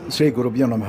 ಶ್ರೀ ಗುರುಭ್ಯೋ ನಮಃ.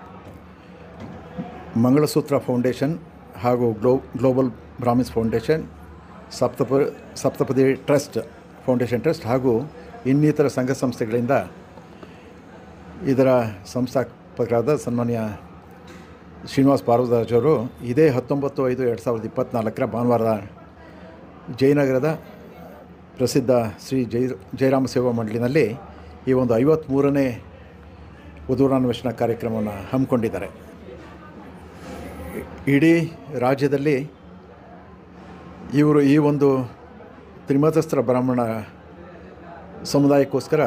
ಮಂಗಳಸೂತ್ರ ಫೌಂಡೇಶನ್ ಹಾಗೂ global brahmins foundation, Saptapadi trust foundation trust ಹಾಗೂ ಇನ್ನಿತರ ಸಂಘ ಸಂಸ್ಥೆಗಳಿಂದ ಇದರ ಸಂಸ್ಥಾಪಕರಾದ ಸನ್ಮಾನ್ಯ ಶ್ರೀನಿವಾಸ್ ಪಾರ್ವತರಾಜ್ ಅವರು ಇದೇ 19/5/2024 ಭಾನುವಾರ ಜಯನಗರದ ಪ್ರಸಿದ್ಧ ಶ್ರೀ ಜಯರಾಮ ಸೇವಾ ಮಂಡಳಿನಲ್ಲಿ ಈ ಒಂದು 53ನೇ ವಧುವರಾನ್ವೇಷಣ ಕಾರ್ಯಕ್ರಮವನ್ನು ಹಮ್ಮಿಕೊಂಡಿದ್ದಾರೆ. ಇಡೀ ರಾಜ್ಯದಲ್ಲಿ ಇವರು ಈ ಒಂದು ತ್ರಿಮತಸ್ಥ ಬ್ರಾಹ್ಮಣ ಸಮುದಾಯಕ್ಕೋಸ್ಕರ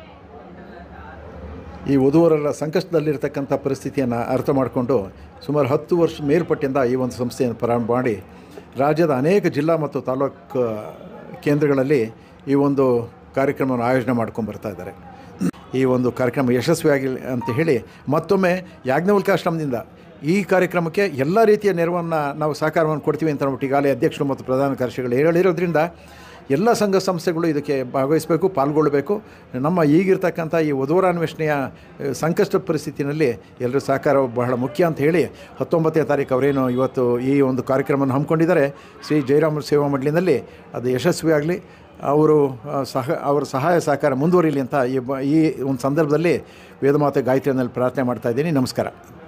ಈ ವಧುವರರ ಸಂಕಷ್ಟದಲ್ಲಿರ್ತಕ್ಕಂಥ ಪರಿಸ್ಥಿತಿಯನ್ನು ಅರ್ಥ ಮಾಡಿಕೊಂಡು ಸುಮಾರು 10 ವರ್ಷ ಮೇಲ್ಪಟ್ಟಿಂದ ಈ ಒಂದು ಸಂಸ್ಥೆಯನ್ನು ಪ್ರಾರಂಭ ಮಾಡಿ ರಾಜ್ಯದ ಅನೇಕ ಜಿಲ್ಲಾ ಮತ್ತು ತಾಲೂಕು ಕೇಂದ್ರಗಳಲ್ಲಿ ಈ ಒಂದು ಕಾರ್ಯಕ್ರಮವನ್ನು ಆಯೋಜನೆ ಮಾಡ್ಕೊಂಡು ಇದ್ದಾರೆ. ಈ ಒಂದು ಕಾರ್ಯಕ್ರಮ ಯಶಸ್ವಿಯಾಗಿಲ್ಲ ಅಂತ ಹೇಳಿ ಮತ್ತೊಮ್ಮೆ ಯಾಜ್ಞವಲ್ಕ್ಯಾಶ್ರಮದಿಂದ ಈ ಕಾರ್ಯಕ್ರಮಕ್ಕೆ ಎಲ್ಲ ರೀತಿಯ ನೆರವನ್ನು ನಾವು ಸಹಕಾರವನ್ನು ಕೊಡ್ತೀವಿ ಅಂತ ಹೇಳ್ಬಿಟ್ಟು ಈಗಾಗಲೇ ಅಧ್ಯಕ್ಷರು ಮತ್ತು ಪ್ರಧಾನ ಕಾರ್ಯದರ್ಶಿಗಳು ಹೇಳಿರೋದ್ರಿಂದ ಎಲ್ಲ ಸಂಘ ಸಂಸ್ಥೆಗಳು ಇದಕ್ಕೆ ಭಾಗವಹಿಸಬೇಕು, ಪಾಲ್ಗೊಳ್ಳಬೇಕು. ನಮ್ಮ ಈಗಿರ್ತಕ್ಕಂಥ ಈ ವಧುವರಾನ್ವೇಷಣೆಯ ಸಂಕಷ್ಟ ಪರಿಸ್ಥಿತಿಯಲ್ಲಿ ಎಲ್ಲರ ಸಹಕಾರ ಬಹಳ ಮುಖ್ಯ ಅಂತ ಹೇಳಿ 19ನೇ ತಾರೀಕು ಅವರೇನು ಇವತ್ತು ಈ ಒಂದು ಕಾರ್ಯಕ್ರಮವನ್ನು ಹಮ್ಮಿಕೊಂಡಿದ್ದಾರೆ ಶ್ರೀ ಜಯರಾಮ ಸೇವಾ ಮಂಡಳಿನಲ್ಲಿ, ಅದು ಯಶಸ್ವಿಯಾಗಲಿ, ಅವರ ಸಹಾಯ ಸಹಕಾರ ಮುಂದುವರಿಯಲಿ ಅಂತ ಈ ಒಂದು ಸಂದರ್ಭದಲ್ಲಿ ವೇದಮಾತೆ ಗಾಯತ್ರಿಯಲ್ಲಿ ಪ್ರಾರ್ಥನೆ ಮಾಡ್ತಾಯಿದ್ದೀನಿ. ನಮಸ್ಕಾರ.